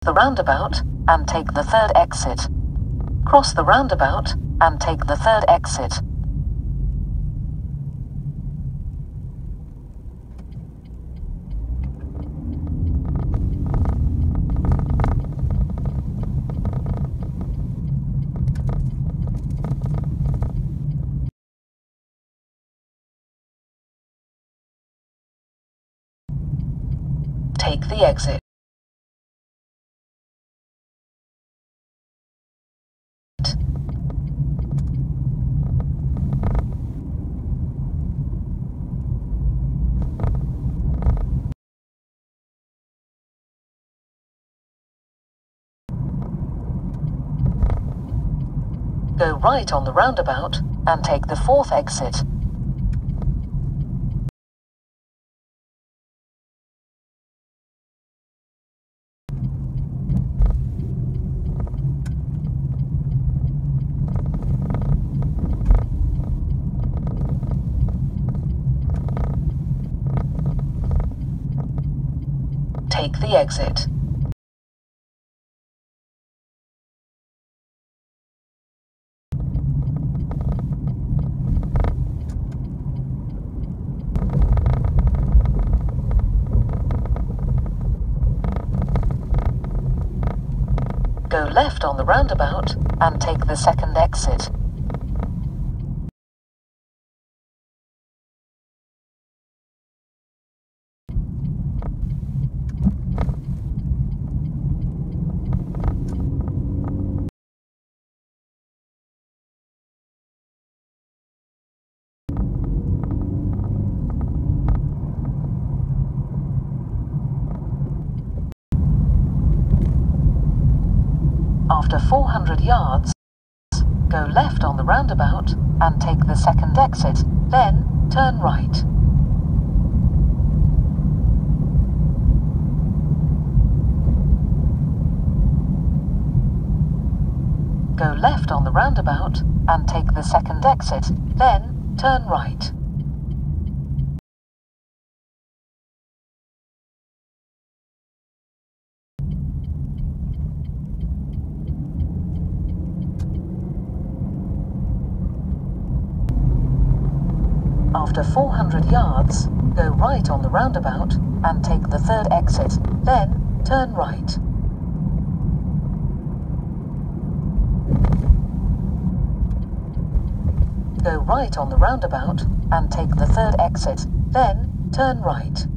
the roundabout and take the third exit. Cross the roundabout and take the third exit. Take the exit. Go right on the roundabout and take the fourth exit. Take the exit. Go left on the roundabout and take the second exit. After 400 yards, go left on the roundabout and take the second exit, then turn right. Go left on the roundabout and take the second exit, then turn right. After 400 yards, go right on the roundabout and take the third exit, then turn right. Go right on the roundabout and take the third exit, then turn right.